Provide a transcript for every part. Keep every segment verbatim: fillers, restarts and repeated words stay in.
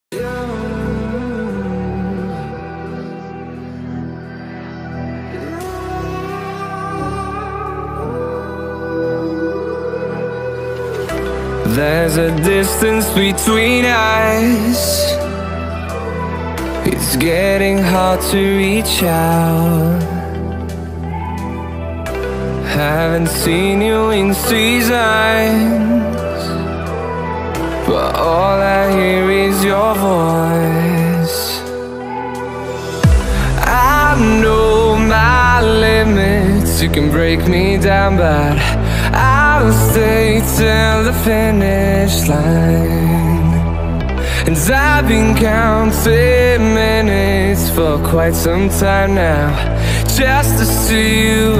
There's a distance between us. It's getting hard to reach out. Haven't seen you in seasons, but all I hear is your voice. I know my limits, you can break me down, but I'll stay till the finish line. And I've been counting minutes for quite some time now, just to see you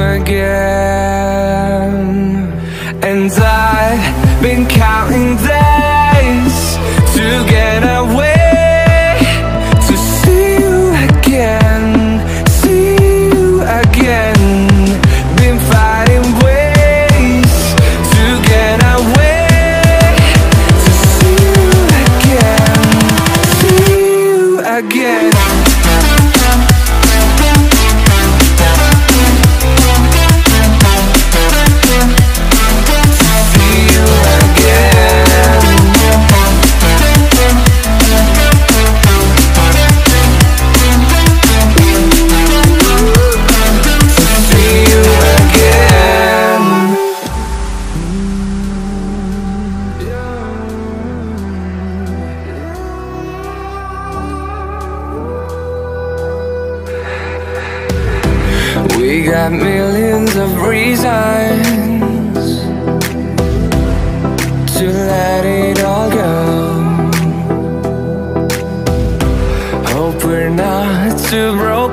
again. And I've been counting days to get away, to see you again, see you again. Been fighting ways to get away, to see you again, see you again. We got millions of reasons to let it all go. Hope we're not too broken.